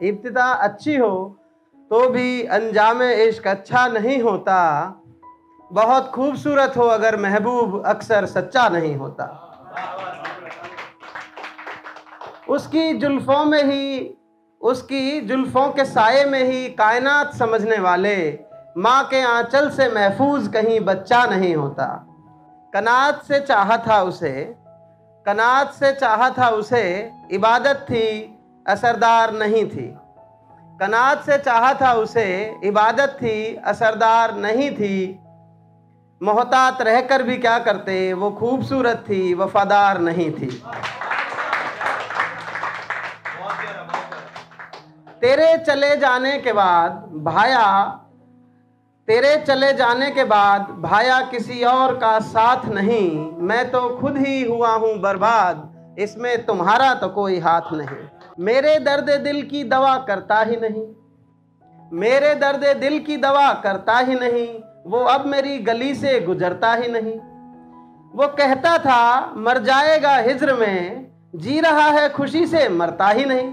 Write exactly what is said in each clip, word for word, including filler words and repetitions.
इब्तिदा अच्छी हो तो भी अंजामे इश्क अच्छा नहीं होता। बहुत खूबसूरत हो अगर महबूब अक्सर सच्चा नहीं होता। उसकी जुल्फों में ही उसकी जुल्फों के साये में ही कायनात समझने वाले, माँ के आंचल से महफूज कहीं बच्चा नहीं होता। कनात से चाहा था उसे कनात से चाहा था उसे इबादत थी असरदार नहीं थी। कनात से चाहा था उसे इबादत थी असरदार नहीं थी। मोहतात रहकर भी क्या करते, वो खूबसूरत थी वफादार नहीं थी। तेरे चले जाने के बाद भाया तेरे चले जाने के बाद भाया किसी और का साथ नहीं। मैं तो खुद ही हुआ हूँ बर्बाद, इसमें तुम्हारा तो कोई हाथ नहीं। मेरे दर्द दिल की दवा करता ही नहीं मेरे दर्द दिल की दवा करता ही नहीं। वो अब मेरी गली से गुजरता ही नहीं। वो कहता था मर जाएगा हिज्र में, जी रहा है खुशी से मरता ही नहीं।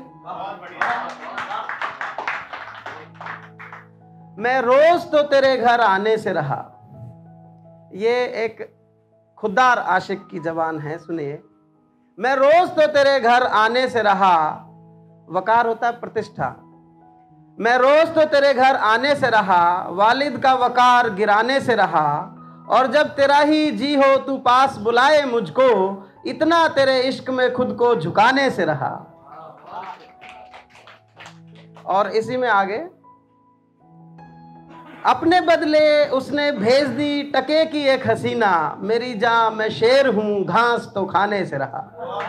मैं रोज तो तेरे घर आने से रहा। ये एक खुददार आशिक की जबान है, सुनिए। मैं रोज तो तेरे घर आने से रहा, वकार होता है प्रतिष्ठा। मैं रोज तो तेरे घर आने से रहा, वालिद का वकार गिराने से रहा। और जब तेरा ही जी हो तू पास बुलाए मुझको, इतना तेरे इश्क में खुद को झुकाने से रहा। और इसी में आगे, अपने बदले उसने भेज दी टके की एक हसीना, मेरी जान मैं शेर हूं घास तो खाने से रहा।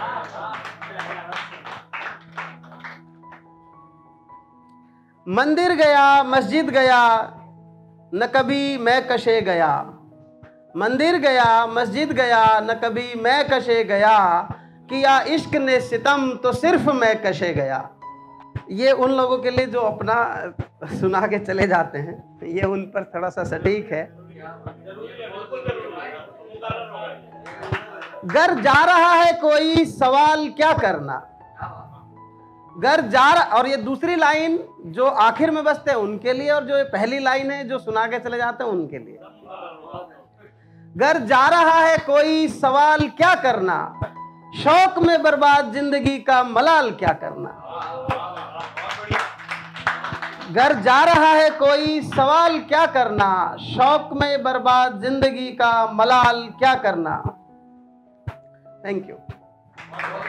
मंदिर गया मस्जिद गया न कभी मैं कशे गया। मंदिर गया मस्जिद गया न कभी मैं कशे गया। किया इश्क ने सितम तो सिर्फ मैं कशे गया। ये उन लोगों के लिए जो अपना सुना के चले जाते हैं, ये उन पर थोड़ा सा सटीक है। घर जा रहा है कोई सवाल क्या करना। घर जा रहा, और ये दूसरी लाइन जो आखिर में बसते हैं उनके लिए, और जो ये पहली लाइन है जो सुना के चले जाते हैं उनके लिए। घर जा रहा है कोई सवाल क्या करना, शौक में बर्बाद जिंदगी का मलाल क्या करना। घर जा रहा है कोई सवाल क्या करना, शौक में बर्बाद जिंदगी का मलाल क्या करना। Thank you.